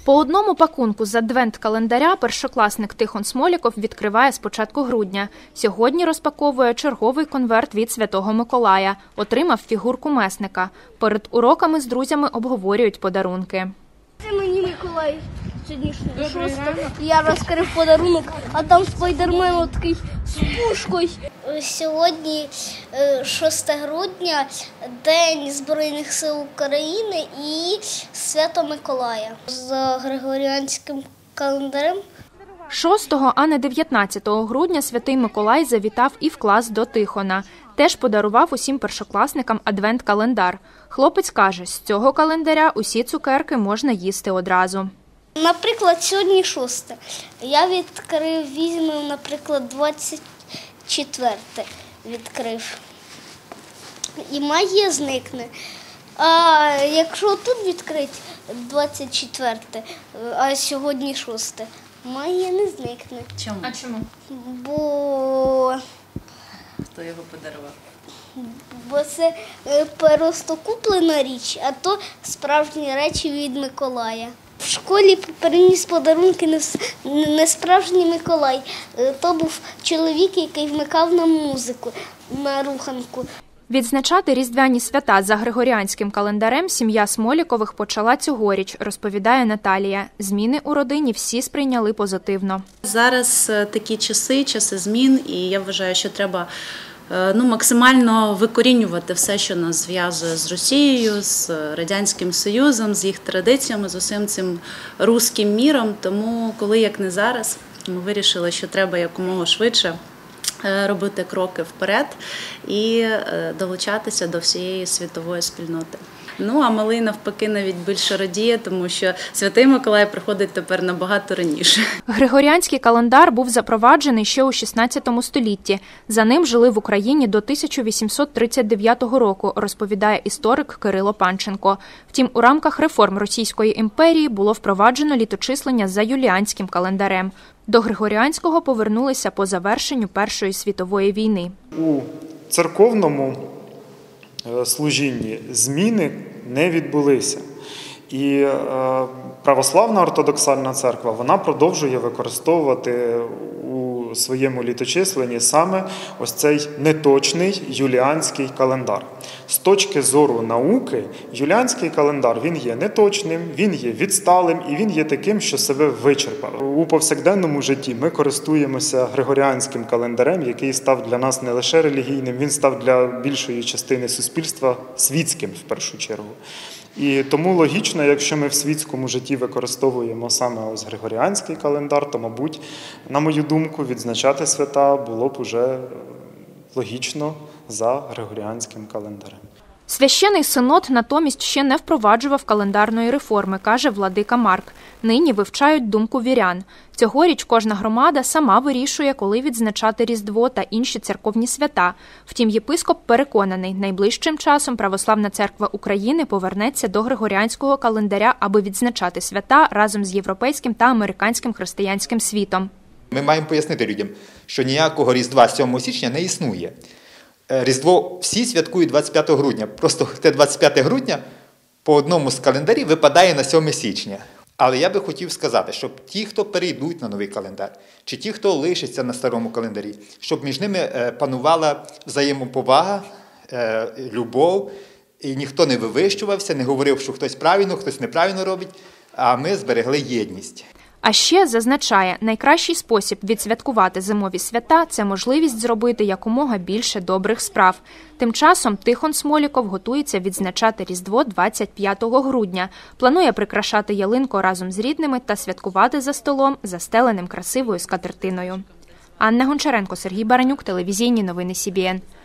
По одному пакунку з адвент-календаря першокласник Тихон Смоліков відкриває з початку грудня. Сьогодні розпаковує черговий конверт від Святого Миколая. Отримав фігурку месника. Перед уроками з друзями обговорюють подарунки. Це мені Миколай сьогодні 6, я розкрив подарунок, а там спайдермен такий з пушкою. Сьогодні 6 грудня, День Збройних сил України і Свято Миколая за григоріанським календарем. 6, а не 19 грудня Святий Миколай завітав і в клас до Тихона. Теж подарував усім першокласникам адвент-календар. Хлопець каже, з цього календаря усі цукерки можна їсти одразу. Наприклад, сьогодні 6. Я візьму, наприклад, 24 відкрив. І магія зникне. А якщо тут відкрити 24, а сьогодні 6, магія не зникне. Чому? А чому? Бо Хто його подарував? це просто куплена річ, а то справжні речі від Миколая. В школі приніс подарунки не справжній Миколай. То був чоловік, який вмикав нам музику на руханку. Відзначати різдвяні свята за григоріанським календарем сім'я Смолікових почала цьогоріч, розповідає Наталія. Зміни у родині всі сприйняли позитивно. Зараз такі часи змін, і я вважаю, що треба максимально викорінювати все, що нас зв'язує з Росією, з Радянським Союзом, з їх традиціями, з усім цим руським міром. Тому, коли як не зараз, ми вирішили, що треба якомога швидше робити кроки вперед і долучатися до всієї світової спільноти. А малий навпаки навіть більше радіє, тому що Святий Миколай приходить тепер набагато раніше. Григоріанський календар був запроваджений ще у 16 столітті. За ним жили в Україні до 1839 року, розповідає історик Кирило Панченко. Втім, у рамках реформ Російської імперії було впроваджено літочислення за юліанським календарем. До Григоріанського повернулися по завершенню Першої світової війни. У церковному служінні зміни не відбулися. І православна ортодоксальна церква, вона продовжує використовувати у своєму літочисленні саме ось цей неточний юліанський календар. З точки зору науки, юліанський календар, він є неточним, він є відсталим і він є таким, що себе вичерпав. У повсякденному житті ми користуємося григоріанським календарем, який став для нас не лише релігійним, він став для більшої частини суспільства світським в першу чергу. І тому логічно, якщо ми в світському житті використовуємо саме ось григоріанський календар, то, мабуть, на мою думку, відзначати свята було б уже логічно за григоріанським календарем. Священий синод натомість ще не впроваджував календарної реформи, каже владика Марк. Нині вивчають думку вірян. Цьогоріч кожна громада сама вирішує, коли відзначати Різдво та інші церковні свята. Втім, єпископ переконаний, найближчим часом Православна церква України повернеться до григоріанського календаря, аби відзначати свята разом з європейським та американським християнським світом. Ми маємо пояснити людям, що ніякого Різдва 7 січня не існує. Різдво всі святкують 25 грудня, просто те 25 грудня по одному з календарів випадає на 7 січня. Але я би хотів сказати, щоб ті, хто перейдуть на новий календар, чи ті, хто лишиться на старому календарі, щоб між ними панувала взаємоповага, любов, і ніхто не вивищувався, не говорив, що хтось правильно, хтось неправильно робить, а ми зберегли єдність. А ще, зазначає, найкращий спосіб відсвяткувати зимові свята – це можливість зробити якомога більше добрих справ. Тим часом Тихон Смоліков готується відзначати Різдво 25 грудня. Планує прикрашати ялинку разом з рідними та святкувати за столом, застеленим красивою скатертиною. Анна Гончаренко, Сергій Баранюк, телевізійні новини СІБІН.